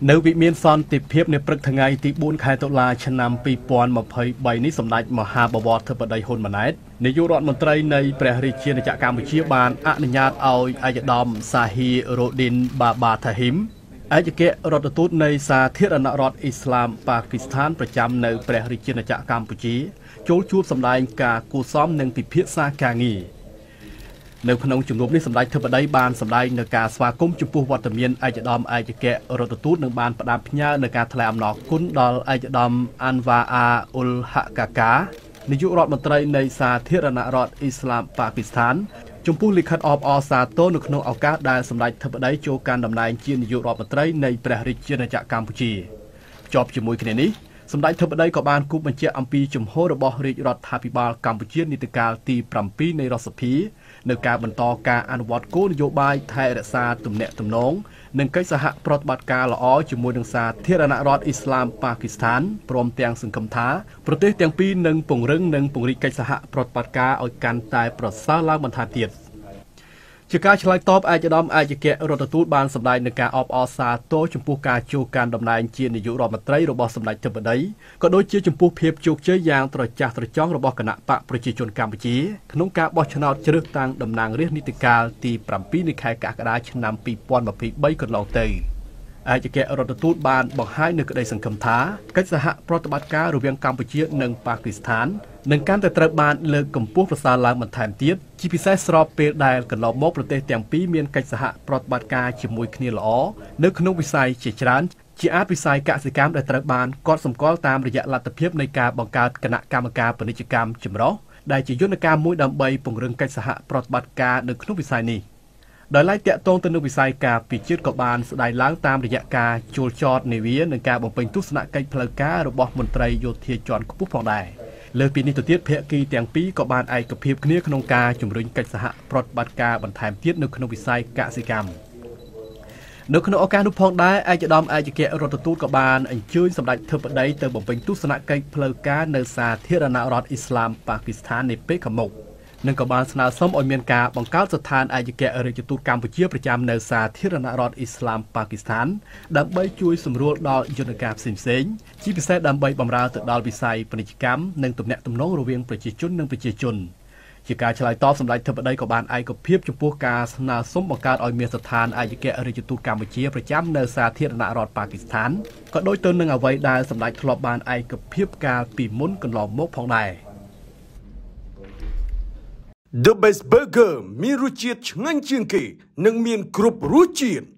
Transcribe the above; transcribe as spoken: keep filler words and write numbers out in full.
នៅវិមានសន្តិភាពនៅព្រឹកថ្ងៃទីបួនខែតុលាឆ្នាំពីរពាន់ម្ភៃបីនេះសម្ដេចមហាបវរធិបតីហ៊ុនម៉ាណែតនាយករដ្ឋមន្ត្រីនៃព្រះរាជាណាចក្រកម្ពុជាបានអនុញ្ញាតឲ្យឯកឧត្តមសាហ៊ីរ៉ូឌីនបាបាថាហ៊ីមឯកអគ្គរដ្ឋទូតនៃសាធារណរដ្ឋអ៊ីស្លាមប៉ាគីស្ថានប្រចាំនៅព្រះរាជាណាចក្រកម្ពុជាចូលជួបសម្ដែងការគួសមនិងពិភាក្សាការងារនៅក្នុងជំនុំនេះសម្ដេចធិបតីបានសម្ដែងនៅការស្វាគមន៍ចំពោះវត្តមានឯកឧត្តមឯកអគ្គរដ្ឋទូតនិងបានផ្ដាំផ្ញើនៅការថ្លែងអំណរគុណដល់ឯកឧត្តមអាន់វ៉ាអាអ៊ុលហាកាកានាយករដ្ឋមន្ត្រីនៃសាធារណរដ្ឋអ៊ីស្លាមប៉ាគីស្ថានចំពោះលិខិតអបអរសាទរនៅក្នុងឱកាសដែលសម្ដេចធិបតីចូលកាន់តំណែងជានាយករដ្ឋមន្ត្រីនៃព្រះរាជាណាចក្រកម្ពុជាភ្ជាប់ជាមួយគ្នានេះសម្ដេចធិបតីក៏បានគូបញ្ជាក់អំពីជំហររបស់រាជរដ្ឋាភិបាលកម្ពុជានីតិកាលទីប្រាំពីរនៃរដ្ឋសភានៅការបន្តការអនុវត្តគោលនយោបាយថែរក្សាទំនាក់ទំនងនិងកិច្ចសហប្រតិបត្តិការល្អជាមួយនឹងសាធារណរដ្ឋអ៊ីស្លាមប៉ាគីស្ថានព្រមទាំងសង្ឃឹមថាប្រទេសទាំងពីរនឹងពង្រឹងនិងពង្រីកកិច្ចសហប្រតិបត្តិការឲ្យកាន់តែប្រសើរឡើងបន្ថែមទៀតជាការឆ្លើយតបឯកឧត្តមឯកអគ្គរដ្ឋទូតបានសម្ដែងនឹងការអបអរសាទរចំពោះការចូលកាន់តំណែងជានាយករដ្ឋមន្ត្រីរបស់សម្ដេចធិបតីក៏ដូចជាចំពោះភាពជោគជ័យយ៉ាងត្រចះត្រចង់របស់គណៈបកប្រជាជនកម្ពុជាក្នុងការបោះឆ្នោតជ្រើសតាំងតំណាងរាស្ត្រនីតិកាលទីប្រាំពីរនៃខែកក្កដាឆ្នាំពីរពាន់ម្ភៃបីកន្លងទៅឯកអគ្គរដ្ឋទូតបានបង្ហាញនូវក្តីសង្ឃឹមថាកិច្ចសហប្រតិបត្តិការរវាងកម្ពុជានិងប៉ាគីស្ថាននឹងកាន់តែត្រូវបានលើកកម្ពស់ប្រសើរឡើងបន្ថែមទៀតជាពិសេសស្របពេលដែលកន្លងមកប្រទេសទាំងពីរមានកិច្ចសហប្រតិបត្តិការជាមួយគ្នាល្អនៅក្នុងវិស័យជាច្រើនជាអាចវិស័យកសិកម្មដែលត្រូវបានកត់សម្គាល់តាមរយៈលទ្ធភាពនៃការបង្កើតគណៈកម្មការពាណិជ្ជកម្មចម្រុះដែលជាយន្តការមួយដើម្បីពង្រឹងកិច្ចសហប្រតិបត្តិការនៅក្នុងវិស័យនេះដោយឡែកតាក់ទងទៅនឹងវិស័យការពិជាតិក៏បានស្ដែងឡើងតាមរយៈការជួលចតនាវានិងការបំពេញទស្សនកិច្ចផ្លូវការរបស់មន្ត្រីយោធាជាន់ខ្ពស់ផងដែរលើពីនេះទៅទៀតភាគីទាំងពីរក៏បានឯកភាពគ្នាក្នុងការជំរុញកិច្ចសហប្រតិបត្តិការបន្ថែមទៀតនៅក្នុងវិស័យកសិកម្មនៅក្នុងឱកាសនោះផងដែរឯកឧត្តមឯកអគ្គរដ្ឋទូតក៏បានអញ្ជើញសម្ដេចធិបតីទៅបំពេញទស្សនកិច្ចផ្លូវការនៅសាធារណរដ្ឋអ៊ីស្លាមប៉ាគីស្ថាននាពេលខាងមុខនិងក៏បានស្នើសុំឲ្យមានការបង្កើតស្ថានឯកអគ្គរដ្ឋទូតកម្ពុជាប្រចាំនៅសាធារណរដ្ឋអ៊ីស្លាមប៉ាគីស្ថានដើម្បីជួយសម្រួលដល់យន្តការផ្សេងៗជាពិសេសដើម្បីបម្រើទៅដល់វិស័យពាណិជ្ជកម្មនិងទំនាក់ទំនងរវាងប្រជាជននិងប្រជាជនជាការឆ្លើយតបសម្ដេចធិបតីក៏បានឯកភាពចំពោះការស្នើសុំបង្កើតឲ្យមានស្ថានឯកអគ្គរដ្ឋទូតកម្ពុជាប្រចាំនៅសាធារណរដ្ឋប៉ាគីស្ថានក៏ដូចទៅនឹងអ្វីដែលសម្ដេចធ្លាប់បានឯកភាពកាលពីមុនកន្លងមកផងដែរ The Best Burger មានរសជាតិឆ្ងាញ់ជាងគេនិងមានគ្រប់រសជាតិ